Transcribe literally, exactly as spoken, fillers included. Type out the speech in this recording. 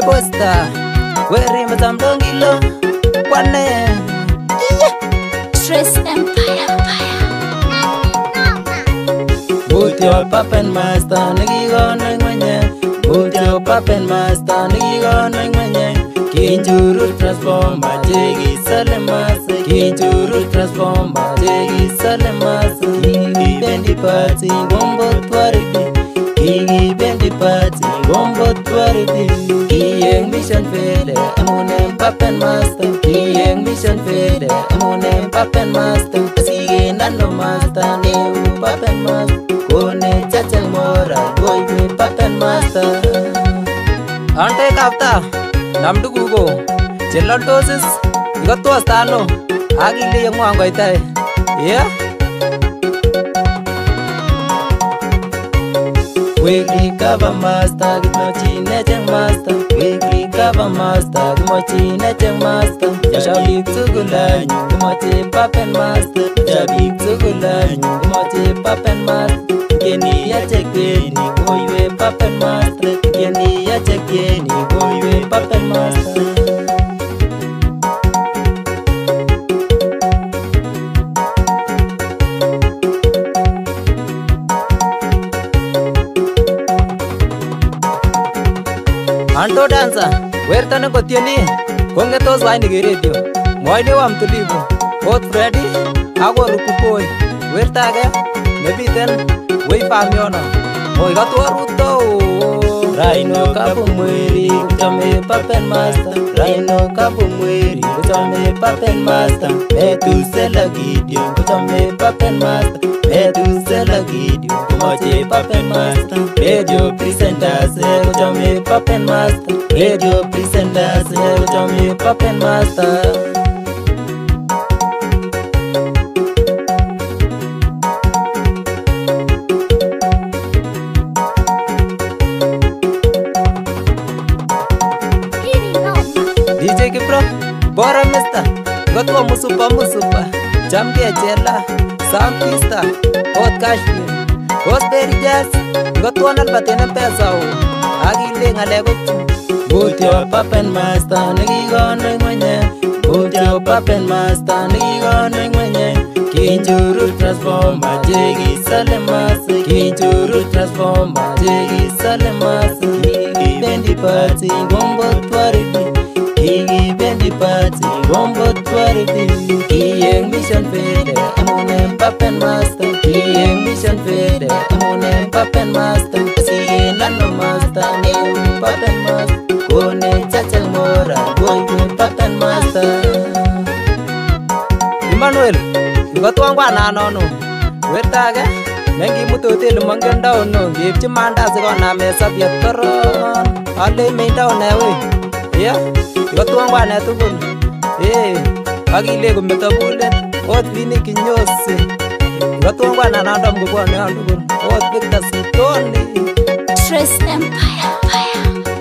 posta weri matamdongilo kwane Stress Empire. Boot your pop and master nigi gone ngwenye. Boot your pop and master nigi gone ngwenye. Kinjuru transformer jegi salemas. Kinjuru transformer jegi salemas. Kigi bendi party gombo twaridi. Kigi bendi party gombo twaridi. Kiyeng mission fede amunem pop and master. Kiyeng mission fede amunem pop and master. Sige nano master new pop and master. Kone chacheng mora boy me pop and master. Ante kapta namdu gugo chelal dosis igotu astano agile yang wango itai yeah. Weekly cover master gimochi necheng master. Weekly cover master gimochi necheng master. Shabik tugulany gimochi pop and master. Shabik tugulany gimochi pop and master. Keni ya chekeni goywe pop and master. Keni ya chekeni goywe pop and master. Anto dancer, where tana kotieni, konge tos waini ge radio, moile wa mtulivu, both Freddy, ago rukupoi, where tage, nebiten, wei famiona, moi gatua ruto. Rhino kapumweri, uchame pop and master. Rhino kapumweri, uchame pop and master. Metu sela gidio, uchame pop and master. Metu sela gidio, kumoche pop and master. Radio presenters, uchame pop and master. Radio presenters, uchame pop and master. D J Kipro, Bora Mister, Gotwa Musupa Musupa, Jambi Jella, Sam Pista, Hot Kashmir, Hosberry Jazz, Gotwa Nalbatena Pesao, Agiling Alegotu. Boot your pop and master, Nigi gone ngwenye. Boot your pop and master, Nigi gone ngwenye. Kinjuru transformer, Jegi Salemas. Kinjuru transformer, Jegi Salemas. Nigi bendi party, gombo twaridi. Kigi bendi party, gombo twaridi. Kiyeng mission fede, amunem pop and master. Kiyeng mission fede, amunem pop and master. Sige nano master, new pop and master. Kone chacheng mora, boy me pop and master. Emmanuel, igotwangwa nanono. Wertage, mengi mutotel mangenda ono. Gipchi manda sigona mesa biet koron. Ale meinda onewe, yeah. Igotwangwa netugul, eh. Agile kumeta bullet, ot vini kinyose. Igotwangwa nanandam kubwane andugul, ot Victor Sitoni. Stress Empire.